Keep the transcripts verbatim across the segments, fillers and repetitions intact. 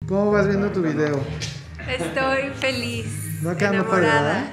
¿Cómo vas viendo tu video? Estoy feliz. Va quedando padre, ¿verdad?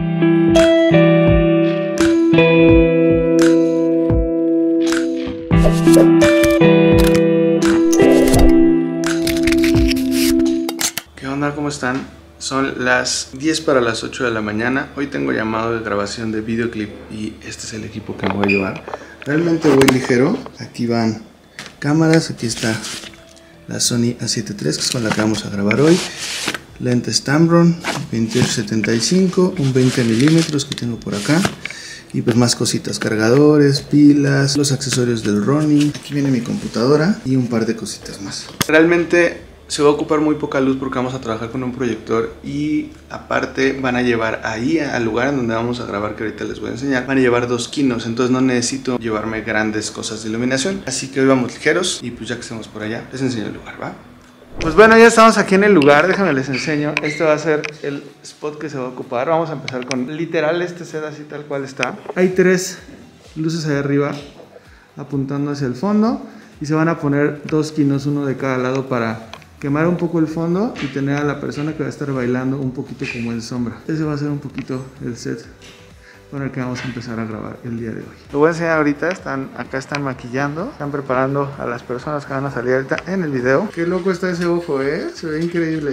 ¿Qué onda? ¿Cómo están? Son las diez para las ocho de la mañana. Hoy tengo llamado de grabación de videoclip y este es el equipo que me voy a llevar. Realmente voy ligero. Aquí van cámaras, aquí está la Sony A siete tres, que es con la que vamos a grabar hoy. Lentes Tamron veintiocho setenta y cinco, un veinte milímetros que tengo por acá. Y pues más cositas, cargadores, pilas, los accesorios del Ronin. Aquí viene mi computadora y un par de cositas más. Realmente se va a ocupar muy poca luz porque vamos a trabajar con un proyector y aparte van a llevar ahí al lugar en donde vamos a grabar, que ahorita les voy a enseñar, van a llevar dos kinos, entonces no necesito llevarme grandes cosas de iluminación, así que hoy vamos ligeros y pues ya que estemos por allá les enseño el lugar, ¿va? Pues bueno, ya estamos aquí en el lugar, déjenme les enseño. Este va a ser el spot que se va a ocupar. Vamos a empezar con literal este set así tal cual está. Hay tres luces ahí arriba apuntando hacia el fondo y se van a poner dos kinos, uno de cada lado, para quemar un poco el fondo y tener a la persona que va a estar bailando un poquito como en sombra. Ese va a ser un poquito el set con el que vamos a empezar a grabar el día de hoy. Lo voy a enseñar ahorita, están, acá están maquillando, están preparando a las personas que van a salir ahorita en el video. Qué loco está ese ojo, ¿eh? Se ve increíble.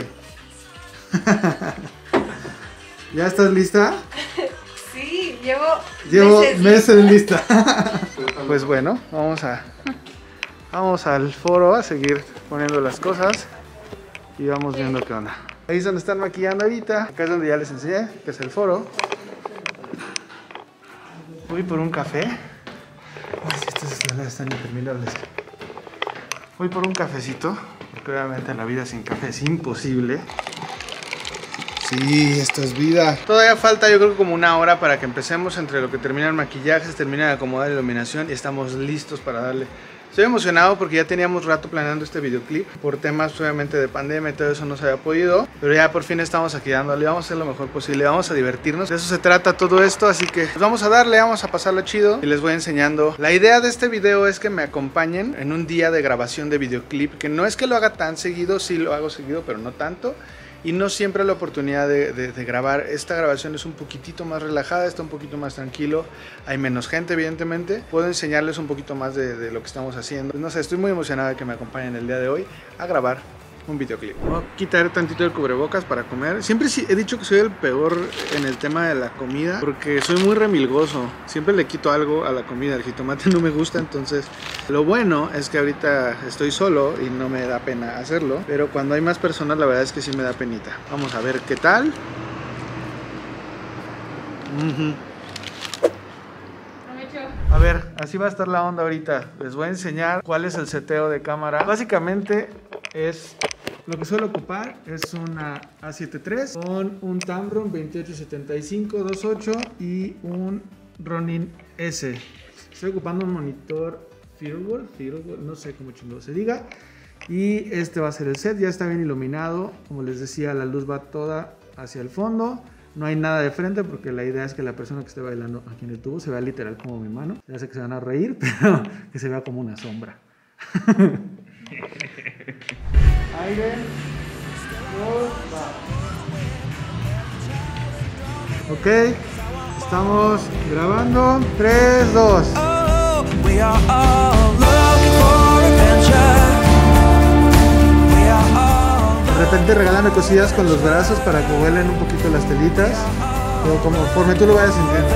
¿Ya estás lista? Sí, llevo, Llevo meses, meses lista. Pues bueno, vamos a vamos al foro a seguir poniendo las cosas y vamos viendo qué onda. Ahí es donde están maquillando ahorita. Acá es donde ya les enseñé, que es el foro. Voy por un café. Ay, si estas escaleras están interminables. Voy por un cafecito, porque obviamente la vida sin café es imposible. Sí, esto es vida. Todavía falta, yo creo que como una hora para que empecemos. Entre lo que termina el maquillaje, se termina de acomodar la iluminación y estamos listos para darle. Estoy emocionado porque ya teníamos rato planeando este videoclip. Por temas obviamente de pandemia y todo eso no se había podido, pero ya por fin estamos aquí dándole. Vamos a hacer lo mejor posible, vamos a divertirnos. De eso se trata todo esto, así que pues vamos a darle, vamos a pasarlo chido. Y les voy enseñando. La idea de este video es que me acompañen en un día de grabación de videoclip, que no es que lo haga tan seguido, sí lo hago seguido, pero no tanto. Y no siempre la oportunidad de, de, de grabar. Esta grabación es un poquitito más relajada, está un poquito más tranquilo. Hay menos gente, evidentemente. Puedo enseñarles un poquito más de, de lo que estamos haciendo. No sé, estoy muy emocionado de que me acompañen el día de hoy a grabar un videoclip. Voy a quitar tantito el cubrebocas para comer. Siempre he dicho que soy el peor en el tema de la comida, porque soy muy remilgoso. Siempre le quito algo a la comida. El jitomate no me gusta, entonces lo bueno es que ahorita estoy solo y no me da pena hacerlo, pero cuando hay más personas la verdad es que sí me da penita. Vamos a ver qué tal. Uh-huh. A ver, así va a estar la onda ahorita. Les voy a enseñar cuál es el seteo de cámara. Básicamente es lo que suelo ocupar. Es una A siete tres con un Tamron veintiocho setenta y cinco dos punto ocho y un Ronin S. Estoy ocupando un monitor Firewall, Firewall, no sé cómo chingo se diga. Y este va a ser el set, ya está bien iluminado. Como les decía, la luz va toda hacia el fondo. No hay nada de frente porque la idea es que la persona que esté bailando aquí en el tubo se vea literal como mi mano. Ya sé que se van a reír, pero que se vea como una sombra. Aire. Dos, va. Ok, estamos grabando. tres, dos. De repente regálame cosillas con los brazos para que vuelen un poquito las telitas, o como conforme tú lo vayas sintiendo.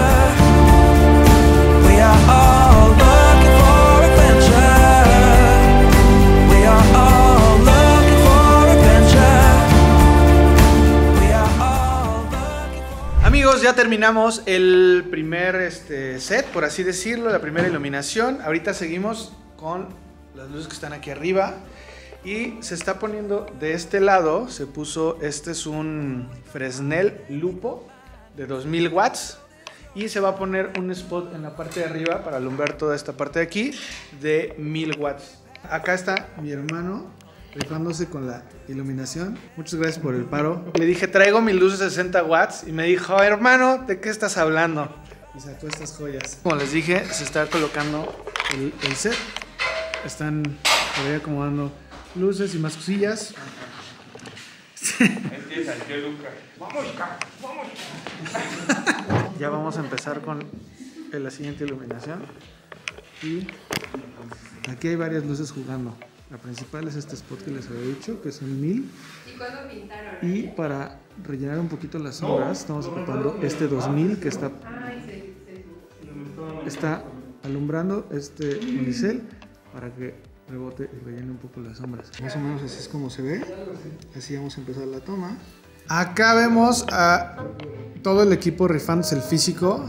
Amigos, ya terminamos el primer este, set, por así decirlo, la primera iluminación. Ahorita seguimos con las luces que están aquí arriba. Y se está poniendo de este lado, se puso, este es un Fresnel Lupo de dos mil watts. Y se va a poner un spot en la parte de arriba para alumbrar toda esta parte de aquí de mil watts. Acá está mi hermano rifándose con la iluminación. Muchas gracias por el paro. Le dije, traigo mi luz de sesenta watts y me dijo, hermano, ¿de qué estás hablando? Y sacó estas joyas. Como les dije, se está colocando el, el set. Están por ahí acomodando luces y más cosillas. Empieza el tío Lucas. Vamos, vamos. Ya vamos a empezar con la siguiente iluminación. Y aquí hay varias luces jugando. La principal es este spot que les había dicho, que son mil. ¿Y cuándo pintaron? Y para rellenar un poquito las sombras, estamos ocupando este dos mil que está, está alumbrando este unicel para que rebote y rellene un poco las sombras. Más o menos así es como se ve. Así vamos a empezar la toma. Acá vemos a todo el equipo rifándose el físico.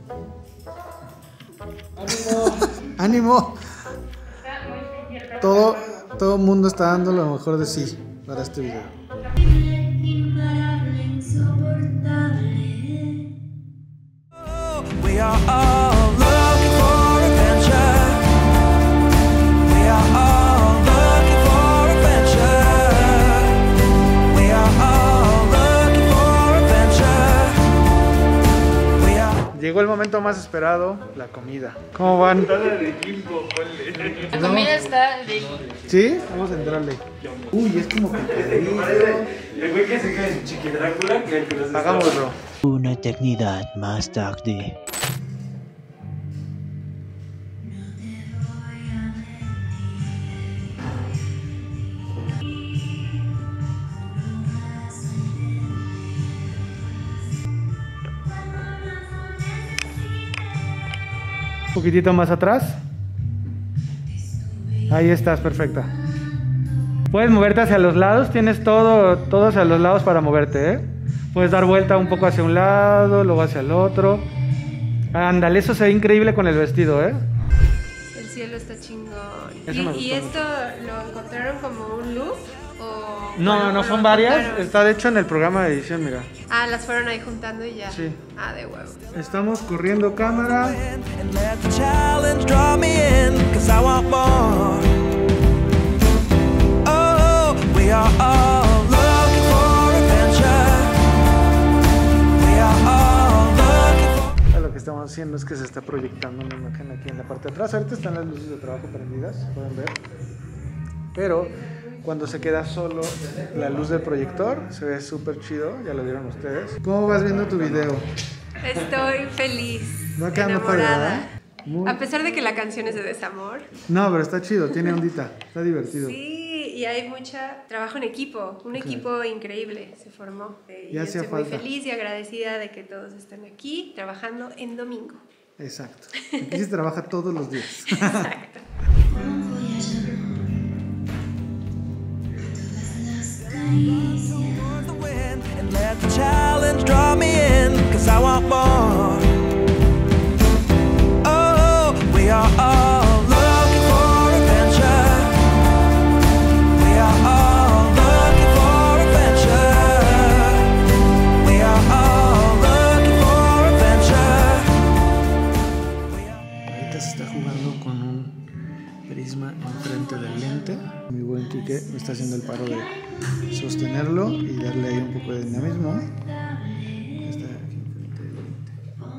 ¡Ánimo! ¡Ánimo! Todo, todo el mundo está dando lo mejor de sí para este video. We are all looking for adventure. We are all looking for adventure. We are all looking for adventure. We are... Llegó el momento más esperado, la comida. ¿Cómo van? La comida está de... ¿Sí? Vamos a entrarle. Uy, es como que El güey que se cae en Chiqui Drácula, que el que los hagámoslo. Una eternidad más tarde. Un poquitito más atrás. Ahí estás, perfecta. Puedes moverte hacia los lados, tienes todo, todo hacia los lados para moverte, ¿eh? Puedes dar vuelta un poco hacia un lado, luego hacia el otro. Ándale, eso se ve increíble con el vestido, ¿eh? El cielo está chingón. Eso ¿Y, me gustó y esto lo encontraron como un look? O, No, bueno, no, lo son varias. juntaron? Está de hecho en el programa de edición, mira. Ah, las fueron ahí juntando y ya. Sí. Ah, de huevo. Estamos corriendo cámara. And let the challenge draw me in, 'cause I want more. Oh, we are all looking for adventure. We are all looking for... Lo que estamos haciendo es que se está proyectando una imagen aquí en la parte de atrás. Ahorita están las luces de trabajo prendidas, pueden ver. Pero cuando se queda solo la luz del proyector, se ve súper chido, ya lo vieron ustedes. ¿Cómo vas viendo tu video? Estoy feliz. Va quedando padre, enamorada. ¿verdad? Muy... A pesar de que la canción es de desamor. No, pero está chido, tiene ondita, está divertido. Sí, y hay mucho trabajo en equipo. Un equipo increíble se formó. Y Ya yo hacía estoy muy falta. feliz y agradecida de que todos estén aquí trabajando en domingo. Exacto. Aquí se trabaja todos los días. Exacto. towards the wind and let the challenge draw me in, 'cause I want more. Oh, we are all looking for adventure. We are all looking for adventure. We are all looking for adventure. Ahorita se está jugando con un prisma enfrente del lente. Mi buen Quique me está haciendo el paro de sostenerlo y darle ahí un poco de dinamismo. Está aquí enfrente del lente.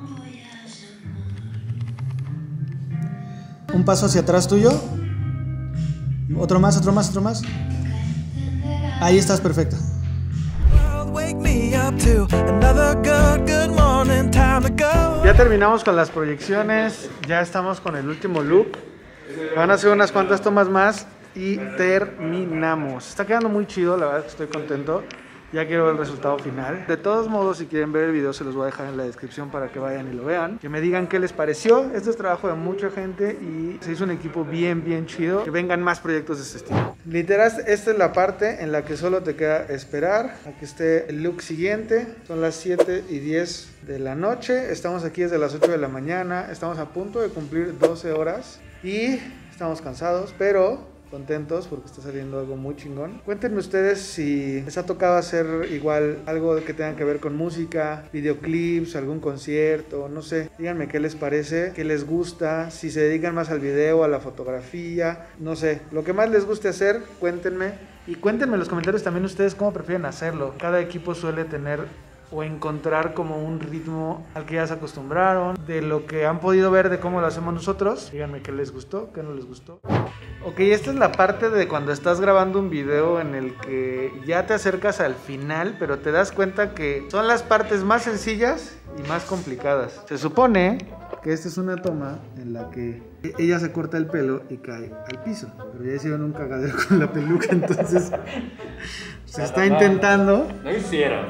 Un paso hacia atrás tuyo. Otro más, otro más, otro más. Ahí estás, perfecta. World, wake me up to another good, good morning, time to go. Ya terminamos con las proyecciones, ya estamos con el último look. Van a hacer unas cuantas tomas más y terminamos. Está quedando muy chido, la verdad es que estoy contento. Ya quiero ver el resultado final. De todos modos, si quieren ver el video, se los voy a dejar en la descripción para que vayan y lo vean. Que me digan qué les pareció. Este es trabajo de mucha gente y se hizo un equipo bien, bien chido. Que vengan más proyectos de este estilo. Literal, esta es la parte en la que solo te queda esperar a que esté el look siguiente. Son las siete y diez de la noche. Estamos aquí desde las ocho de la mañana. Estamos a punto de cumplir doce horas. Y estamos cansados, pero contentos porque está saliendo algo muy chingón. Cuéntenme ustedes si les ha tocado hacer igual algo que tenga que ver con música, videoclips, algún concierto, no sé. Díganme qué les parece, qué les gusta, si se dedican más al video, a la fotografía, no sé. Lo que más les guste hacer, cuéntenme. Y cuéntenme en los comentarios también ustedes cómo prefieren hacerlo. Cada equipo suele tener o encontrar como un ritmo al que ya se acostumbraron, de lo que han podido ver de cómo lo hacemos nosotros. Díganme qué les gustó, qué no les gustó. Ok, esta es la parte de cuando estás grabando un video en el que ya te acercas al final, pero te das cuenta que son las partes más sencillas y más complicadas. Se supone que esta es una toma en la que ella se corta el pelo y cae al piso, pero ya hicieron un cagadero con la peluca, entonces se está intentando. No hicieron.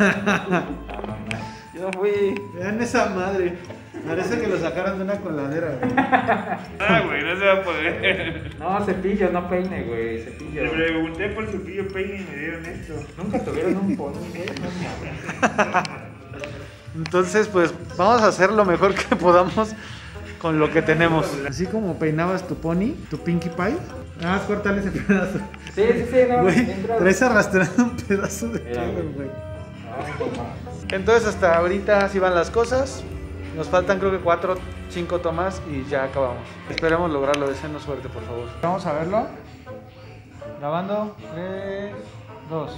Yo no fui. Vean esa madre, parece que lo sacaron de una coladera, güey. Ah, güey, no se va a poder. No, cepillo, no peine, güey, cepillo. Le pregunté por cepillo peine y me dieron esto. Nunca tuvieron un pony, güey, no mames. Entonces, pues vamos a hacer lo mejor que podamos con lo que tenemos. Así como peinabas tu pony, tu Pinkie Pie. Nada más cortarle ese pedazo. Sí, sí, sí, no. Güey, entra- traes arrastrando un pedazo de Mira, pelo, güey. güey. Ay, no mames. Entonces, hasta ahorita así van las cosas. Nos faltan creo que cuatro, cinco tomas y ya acabamos. Esperemos lograrlo, deseenos suerte, por favor. Vamos a verlo. Grabando. tres, dos.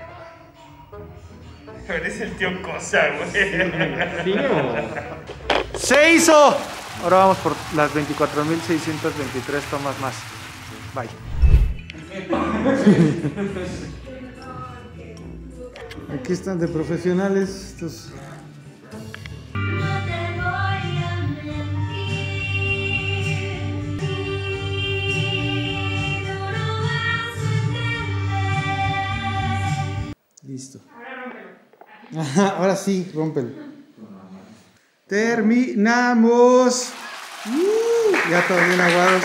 Parece el tío Cosa, güey. ¡Se hizo! Ahora vamos por las veinticuatro mil seiscientas veintitrés tomas más. Bye. Aquí están de profesionales estos. Listo. Ahora sí, rómpelo. Terminamos. Uh, ya todos bien aguados.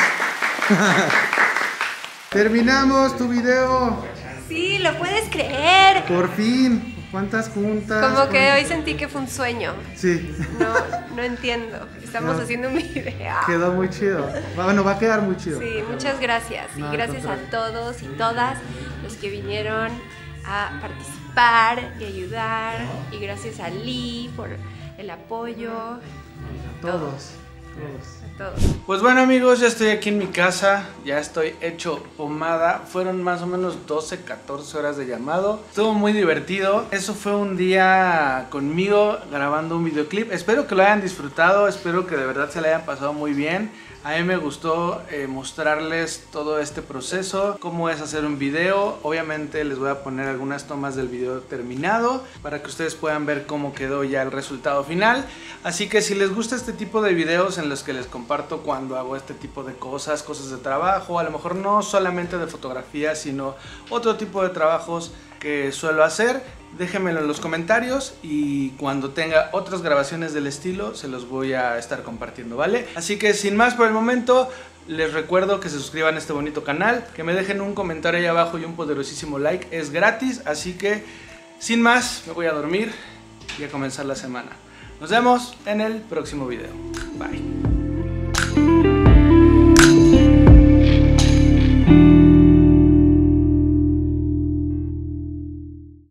Terminamos tu video. Sí, lo puedes creer. Por fin. ¿Cuántas juntas? Como que ¿Cuántas? hoy sentí que fue un sueño. Sí. No, no entiendo. Estamos No. haciendo un video. Quedó muy chido. Bueno, va a quedar muy chido. Sí, muchas gracias. Y No, al gracias a contrario. todos y todas los que vinieron a participar y ayudar. Y gracias a Lee por el apoyo. Todos. Todos. A todos. Pues bueno amigos, ya estoy aquí en mi casa, ya estoy hecho pomada. Fueron más o menos doce, catorce horas de llamado. Estuvo muy divertido. Eso fue un día conmigo grabando un videoclip. Espero que lo hayan disfrutado, espero que de verdad se le hayan pasado muy bien. A mí me gustó eh, mostrarles todo este proceso, cómo es hacer un video. Obviamente les voy a poner algunas tomas del video terminado para que ustedes puedan ver cómo quedó ya el resultado final. Así que si les gusta este tipo de videos en los que les comparto cuando hago este tipo de cosas, cosas de trabajo, a lo mejor no solamente de fotografía, sino otro tipo de trabajos que suelo hacer, déjenmelo en los comentarios y cuando tenga otras grabaciones del estilo se los voy a estar compartiendo, ¿vale? Así que sin más por el momento, les recuerdo que se suscriban a este bonito canal, que me dejen un comentario ahí abajo y un poderosísimo like, es gratis, así que sin más me voy a dormir y a comenzar la semana. Nos vemos en el próximo video. Bye.